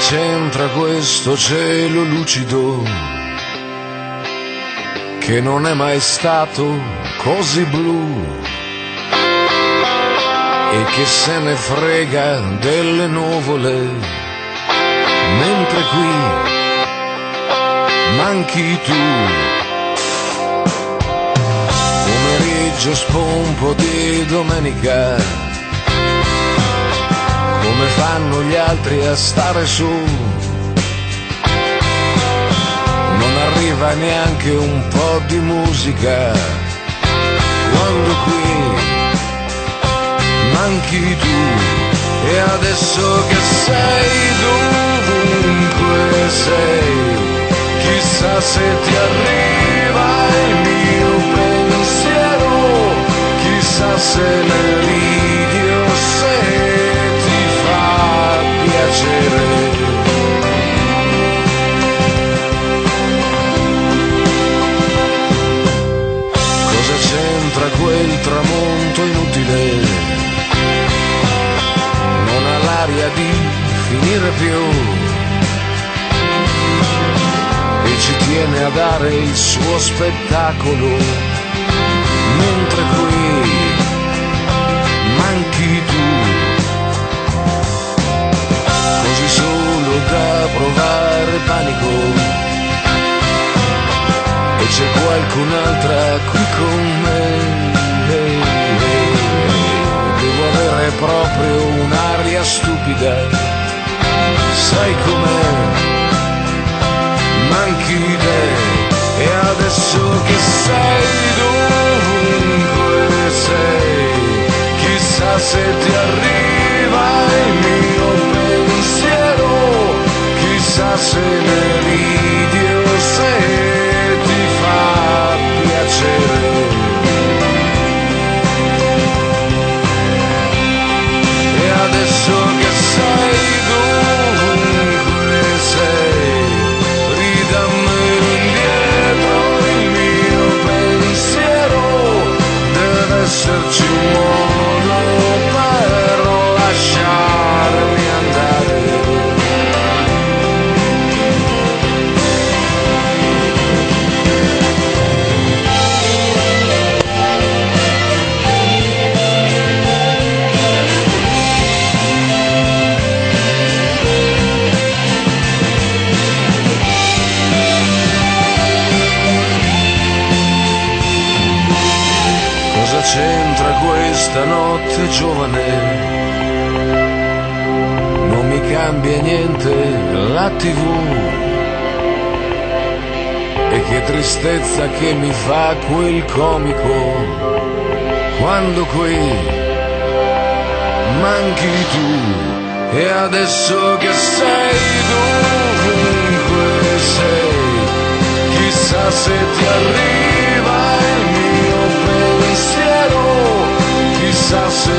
c'entra questo cielo lucido che non è mai stato così blu e che se ne frega delle nuvole, mentre qui manchi tu. Pomeriggio spompo di domenica, come fanno gli altri a stare su, non arriva neanche un po' di musica, quando qui manchi tu. E adesso che sei dovunque sei, chissà se ti arriva il mio pensiero, chissà se ne ridi o se ti fa piacere. Cosa c'entra quel tramonto inutile? Non ha l'aria di finire più e ci tiene a dare il suo spettacolo, mentre qui manchi tu, così solo da provare panico. E c'è qualcun'altra qui con me. Devo avere proprio un'aria stupida, sai com'è? Manchi te. E adesso che sei dovunque sei, chissà se ti arriva il mio pensiero, chissà se ne ridi o se ti fa piacere. E adesso che sei dovunque sei, ridammelo indietro il mio pensiero, deve esserci un modo per lasciarmi andare. Cosa c'entra questa notte giovane? Non mi cambia niente la TV, e che tristezza che mi fa quel comico, quando qui manchi tu. E adesso che sei dovunque sei, chissà se ti arriva il mio pensiero, chissà se